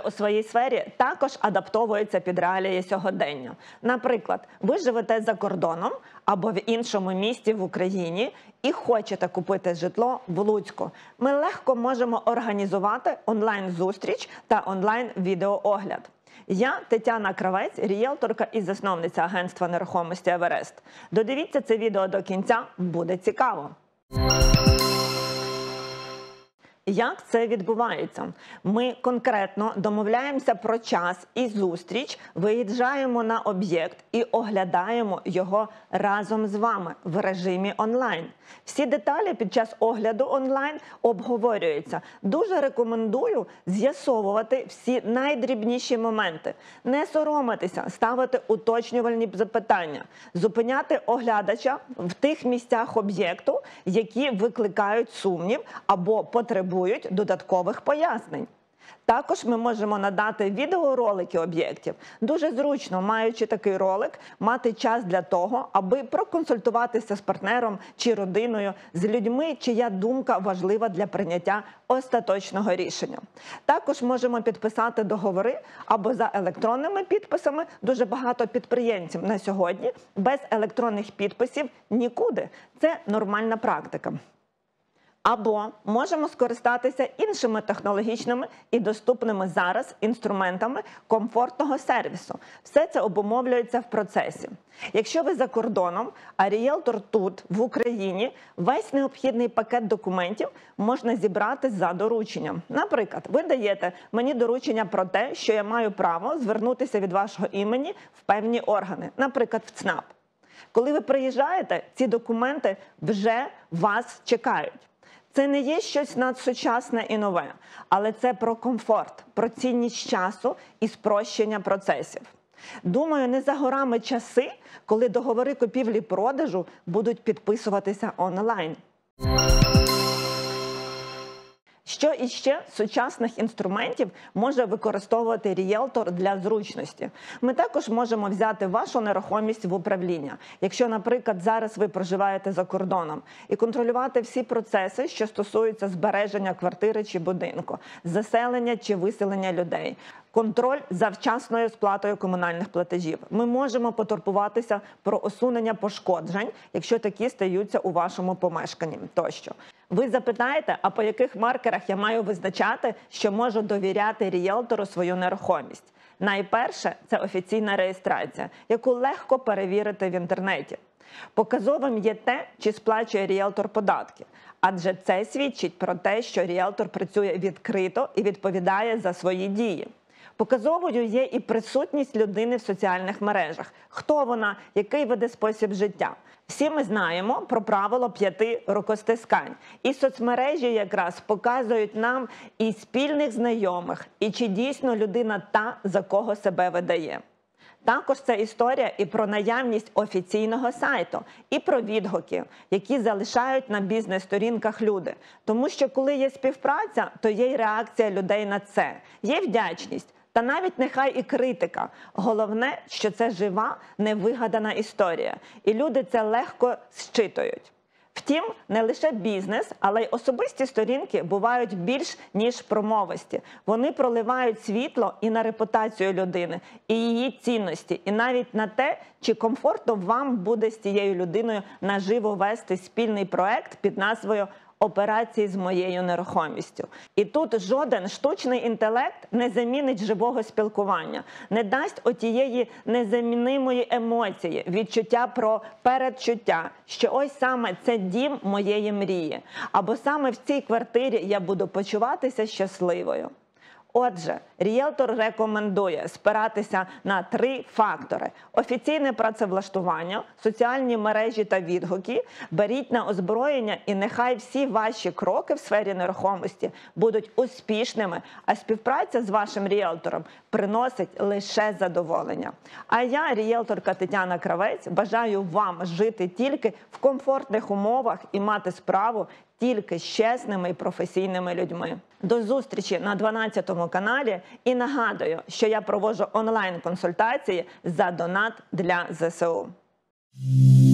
у своїй сфері також адаптовуються під реалії сьогодення. Наприклад, ви живете за кордоном або в іншому місті в Україні і хочете купити житло в Луцьку. Ми легко можемо організувати онлайн-зустріч та онлайн-відеоогляд. Я Тетяна Кравець, ріелторка і засновниця агентства нерухомості «Еверест». Додивіться це відео до кінця, буде цікаво. Як це відбувається? Ми конкретно домовляємося про час і зустріч, виїжджаємо на об'єкт і оглядаємо його разом з вами в режимі онлайн. Всі деталі під час огляду онлайн обговорюються. Дуже рекомендую з'ясовувати всі найдрібніші моменти. Не соромитися, ставити уточнювальні запитання, зупиняти оглядача в тих місцях об'єкту, які викликають сумнів або потребують додаткових пояснень. Також ми можемо надати відеоролики об'єктів. Дуже зручно, маючи такий ролик, мати час для того, аби проконсультуватися з партнером чи родиною, з людьми, чия думка важлива для прийняття остаточного рішення. Також можемо підписати договори або за електронними підписами. Дуже багато підприємців на сьогодні без електронних підписів нікуди. Це нормальна практика. Або можемо скористатися іншими технологічними і доступними зараз інструментами комфортного сервісу. Все це обумовлюється в процесі. Якщо ви за кордоном, а ріелтор тут, в Україні, весь необхідний пакет документів можна зібрати за дорученням. Наприклад, ви даєте мені доручення про те, що я маю право звернутися від вашого імені в певні органи, наприклад, в ЦНАП. Коли ви приїжджаєте, ці документи вже вас чекають. Це не є щось надсучасне і нове, але це про комфорт, про цінність часу і спрощення процесів. Думаю, не за горами часи, коли договори купівлі-продажу будуть підписуватися онлайн. Що іще з сучасних інструментів може використовувати ріелтор для зручності? Ми також можемо взяти вашу нерухомість в управління, якщо, наприклад, зараз ви проживаєте за кордоном, і контролювати всі процеси, що стосуються збереження квартири чи будинку, заселення чи виселення людей, контроль за вчасною сплатою комунальних платежів. Ми можемо потурбуватися про усунення пошкоджень, якщо такі стаються у вашому помешканні тощо. Ви запитаєте, а по яких маркерах я маю визначати, що можу довіряти ріелтору свою нерухомість? Найперше – це офіційна реєстрація, яку легко перевірити в інтернеті. Показовим є те, чи сплачує ріелтор податки, адже це свідчить про те, що ріелтор працює відкрито і відповідає за свої дії. Показовою є і присутність людини в соціальних мережах. Хто вона, який веде спосіб життя. Всі ми знаємо про правило 5 рукостискань. І соцмережі якраз показують нам і спільних знайомих, і чи дійсно людина та, за кого себе видає. Також це історія і про наявність офіційного сайту, і про відгуки, які залишають на бізнес-сторінках люди. Тому що коли є співпраця, то є й реакція людей на це, є вдячність. Та навіть нехай і критика. Головне, що це жива, невигадана історія. І люди це легко зчитують. Втім, не лише бізнес, але й особисті сторінки бувають більш ніж промовисті. Вони проливають світло і на репутацію людини, і її цінності, і навіть на те, чи комфортно вам буде з цією людиною наживо вести спільний проект під назвою «Операції з моєю нерухомістю». І тут жоден штучний інтелект не замінить живого спілкування, не дасть отієї незамінимої емоції, відчуття про передчуття, що ось саме це дім моєї мрії, або саме в цій квартирі я буду почуватися щасливою. Отже, ріелтор рекомендує спиратися на 3 фактори. Офіційне працевлаштування, соціальні мережі та відгуки. Беріть на озброєння і нехай всі ваші кроки в сфері нерухомості будуть успішними, а співпраця з вашим ріелтором приносить лише задоволення. А я, ріелторка Тетяна Кравець, бажаю вам жити тільки в комфортних умовах і мати справу тільки з чесними і професійними людьми. До зустрічі на 12-му каналі і нагадую, що я проводжу онлайн-консультації за донат для ЗСУ.